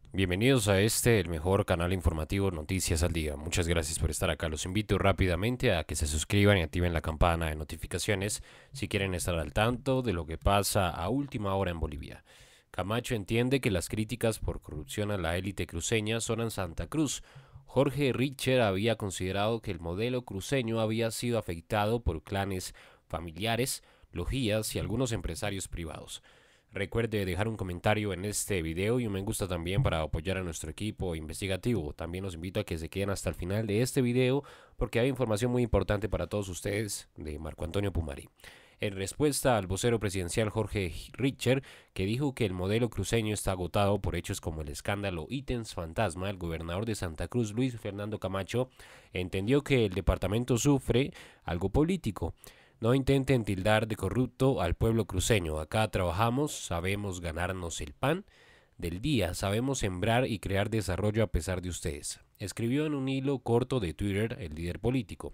Bienvenidos a el mejor canal informativo Noticias al Día. Muchas gracias por estar acá. Los invito rápidamente a que se suscriban y activen la campana de notificaciones si quieren estar al tanto de lo que pasa a última hora en Bolivia. Camacho entiende que las críticas por corrupción a la élite cruceña son en Santa Cruz. Jorge Richter había considerado que el modelo cruceño había sido afectado por clanes familiares, logias y algunos empresarios privados. Recuerde dejar un comentario en este video y un me gusta también para apoyar a nuestro equipo investigativo. También los invito a que se queden hasta el final de este video porque hay información muy importante para todos ustedes de Marco Antonio Pumari. En respuesta al vocero presidencial Jorge Richter, que dijo que el modelo cruceño está agotado por hechos como el escándalo Ítems Fantasma, el gobernador de Santa Cruz, Luis Fernando Camacho, entendió que el departamento sufre algo político. No intenten tildar de corrupto al pueblo cruceño. Acá trabajamos, sabemos ganarnos el pan del día, sabemos sembrar y crear desarrollo a pesar de ustedes. Escribió en un hilo corto de Twitter el líder político.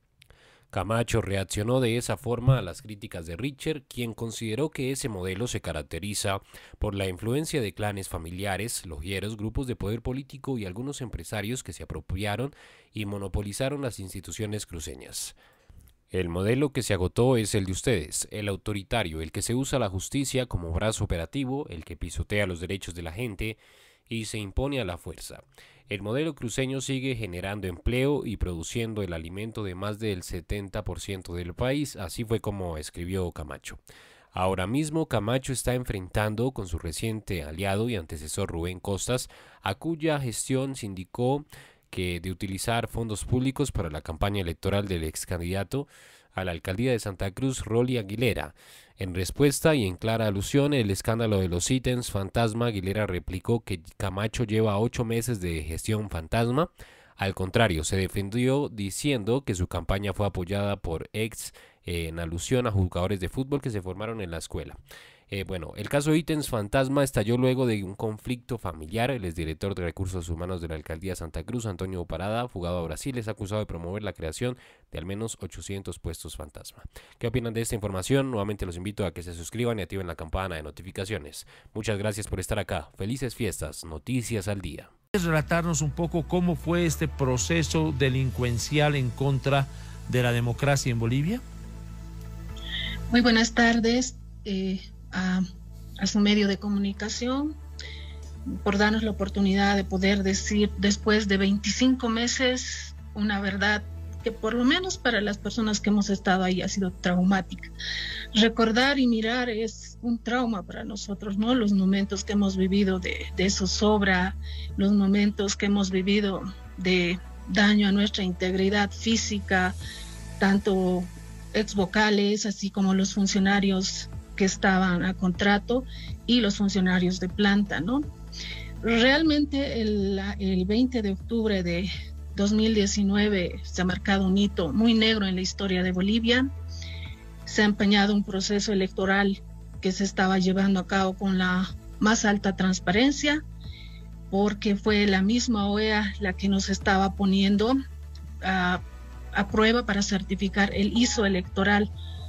Camacho reaccionó de esa forma a las críticas de Richter, quien consideró que ese modelo se caracteriza por la influencia de clanes familiares, logieros, grupos de poder político y algunos empresarios que se apropiaron y monopolizaron las instituciones cruceñas. El modelo que se agotó es el de ustedes, el autoritario, el que se usa la justicia como brazo operativo, el que pisotea los derechos de la gente y se impone a la fuerza. El modelo cruceño sigue generando empleo y produciendo el alimento de más del 70% del país, así fue como escribió Camacho. Ahora mismo Camacho está enfrentando con su reciente aliado y antecesor Rubén Costas, a cuya gestión se indicó que de utilizar fondos públicos para la campaña electoral del ex candidato a la alcaldía de Santa Cruz, Rolly Aguilera. En respuesta y en clara alusión al escándalo de los ítems fantasma, Aguilera replicó que Camacho lleva 8 meses de gestión fantasma. Al contrario, se defendió diciendo que su campaña fue apoyada por en alusión a jugadores de fútbol que se formaron en la escuela. El caso Ítems Fantasma estalló luego de un conflicto familiar. El exdirector de Recursos Humanos de la Alcaldía de Santa Cruz, Antonio Parada, fugado a Brasil, es acusado de promover la creación de al menos 800 puestos fantasma. ¿Qué opinan de esta información? Nuevamente los invito a que se suscriban y activen la campana de notificaciones. Muchas gracias por estar acá. Felices fiestas. Noticias al día. ¿Puedes relatarnos un poco cómo fue este proceso delincuencial en contra de la democracia en Bolivia? Muy buenas tardes a su medio de comunicación, por darnos la oportunidad de poder decir después de 25 meses una verdad que por lo menos para las personas que hemos estado ahí ha sido traumática. Recordar y mirar es un trauma para nosotros, ¿no? Los momentos que hemos vivido de zozobra, los momentos que hemos vivido de daño a nuestra integridad física, tanto ex vocales, así como los funcionarios que estaban a contrato y los funcionarios de planta, ¿no? Realmente el 20 de octubre de 2019 se ha marcado un hito muy negro en la historia de Bolivia. Se ha empeñado un proceso electoral que se estaba llevando a cabo con la más alta transparencia, porque fue la misma OEA la que nos estaba poniendo a prueba para certificar el ISO electoral.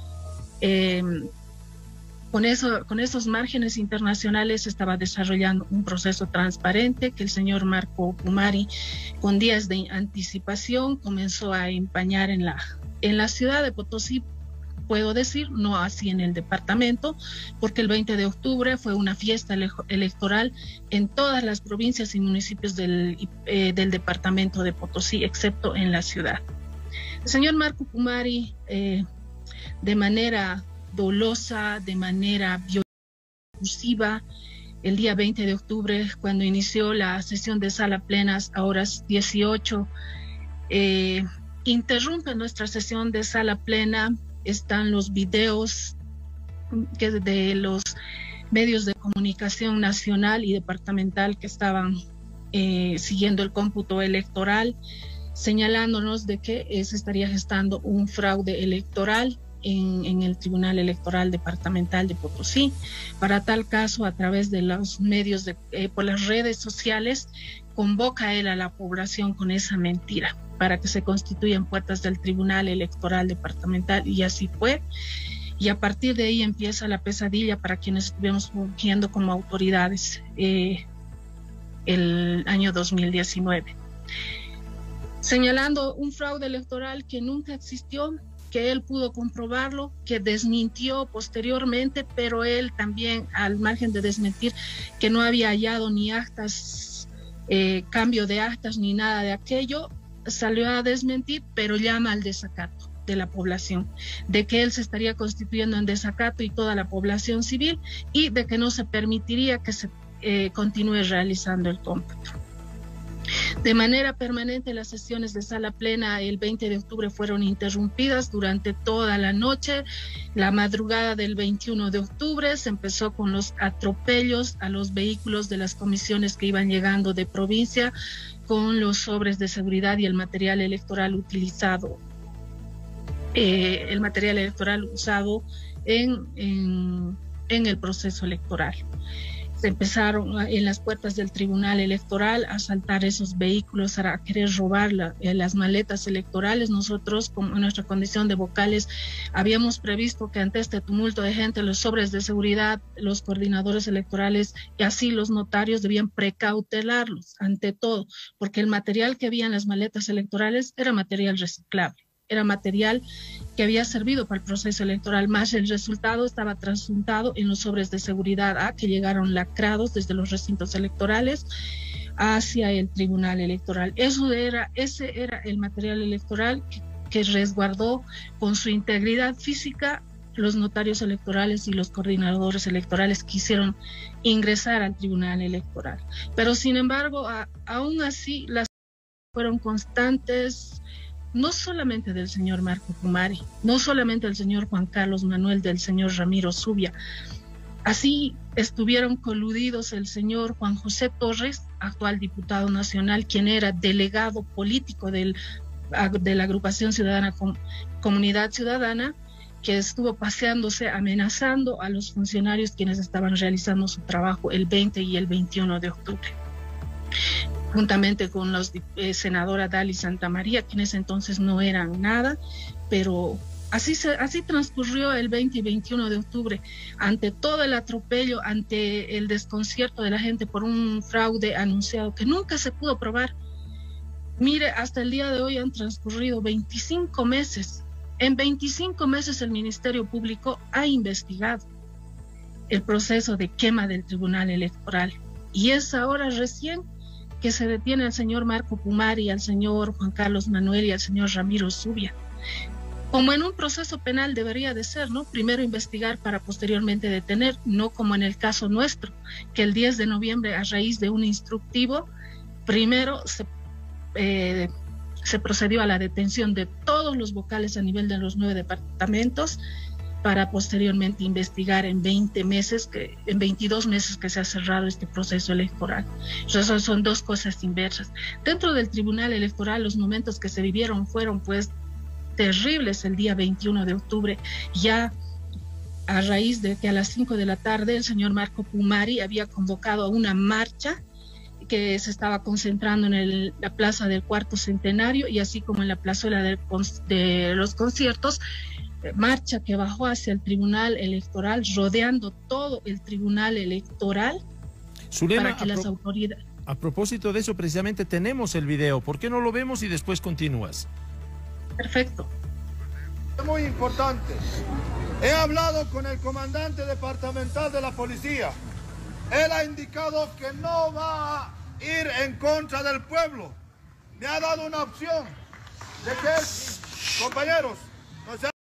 Con esos márgenes internacionales se estaba desarrollando un proceso transparente que el señor Marco Pumari, con días de anticipación, comenzó a empañar en la ciudad de Potosí, puedo decir, no así en el departamento, porque el 20 de octubre fue una fiesta electoral en todas las provincias y municipios del departamento de Potosí, excepto en la ciudad. El señor Marco Pumari, de manera dolosa, de manera violenta, el día 20 de octubre, cuando inició la sesión de sala plenas a horas 18, interrumpe nuestra sesión de sala plena. Están los videos de los medios de comunicación nacional y departamental que estaban siguiendo el cómputo electoral, señalándonos de que se estaría gestando un fraude electoral en el Tribunal Electoral Departamental de Potosí. Para tal caso, a través de los medios, por las redes sociales, convoca él a la población con esa mentira para que se constituyan puertas del Tribunal Electoral Departamental, y así fue. Y a partir de ahí empieza la pesadilla para quienes estuvimos fungiendo como autoridades. el año 2019, señalando un fraude electoral que nunca existió, que él pudo comprobarlo, que desmintió posteriormente, pero él también, al margen de desmentir que no había hallado ni actas, cambio de actas ni nada de aquello, salió a desmentir, pero llama al desacato de la población, de que él se estaría constituyendo en desacato y toda la población civil, y de que no se permitiría que se continúe realizando el cómputo. De manera permanente, las sesiones de sala plena el 20 de octubre fueron interrumpidas durante toda la noche. La madrugada del 21 de octubre se empezó con los atropellos a los vehículos de las comisiones que iban llegando de provincia con los sobres de seguridad y el material electoral utilizado. El material electoral usado en el proceso electoral. Se empezaron en las puertas del Tribunal Electoral a asaltar esos vehículos, a querer robar las maletas electorales. Nosotros, como en nuestra condición de vocales, habíamos previsto que ante este tumulto de gente, los sobres de seguridad, los coordinadores electorales y así los notarios debían precautelarlos ante todo, porque el material que había en las maletas electorales era material reciclable. Era material que había servido para el proceso electoral, más el resultado estaba trasuntado en los sobres de seguridad que llegaron lacrados desde los recintos electorales hacia el Tribunal Electoral. Ese era el material electoral que resguardó con su integridad física los notarios electorales y los coordinadores electorales quisieron ingresar al Tribunal Electoral. Pero sin embargo, aún así, las fueron constantes, no solamente del señor Marco Pumari, no solamente del señor Juan Carlos Manuel, del señor Ramiro Zubia. Así estuvieron coludidos el señor Juan José Torres, actual diputado nacional, quien era delegado político de la agrupación ciudadana Comunidad Ciudadana, que estuvo paseándose, amenazando a los funcionarios quienes estaban realizando su trabajo el 20 y el 21 de octubre. Juntamente con la senadora Dali Santamaría, que en ese entonces no eran nada, pero así transcurrió el 20 y 21 de octubre, ante todo el atropello, ante el desconcierto de la gente por un fraude anunciado que nunca se pudo probar. Mire, hasta el día de hoy han transcurrido 25 meses. En 25 meses el Ministerio Público ha investigado el proceso de quema del Tribunal Electoral, y es ahora recién que se detiene al señor Marco Pumari, al señor Juan Carlos Manuel y al señor Ramiro Zubia. Como en un proceso penal debería de ser, ¿no? Primero investigar para posteriormente detener, no como en el caso nuestro, que el 10 de noviembre, a raíz de un instructivo, primero se procedió a la detención de todos los vocales a nivel de los 9 departamentos, para posteriormente investigar en 22 meses que se ha cerrado este proceso electoral. Entonces son dos cosas inversas. Dentro del Tribunal Electoral, los momentos que se vivieron fueron pues terribles el día 21 de octubre, ya a raíz de que a las 5 de la tarde el señor Marco Pumari había convocado a una marcha que se estaba concentrando en la plaza del Cuarto Centenario y así como en la plazuela de los conciertos, marcha que bajó hacia el Tribunal Electoral, rodeando todo el Tribunal Electoral. Zulema, para que las autoridades... A propósito de eso, precisamente tenemos el video. ¿Por qué no lo vemos y después continúas? Perfecto. Es muy importante. He hablado con el comandante departamental de la policía. Él ha indicado que no va a ir en contra del pueblo. Me ha dado una opción de que, compañeros, no se...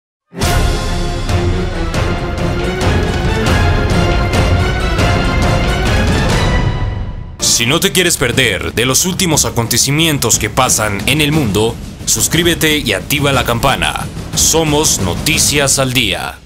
Si no te quieres perder de los últimos acontecimientos que pasan en el mundo, suscríbete y activa la campana. Somos Noticias al Día.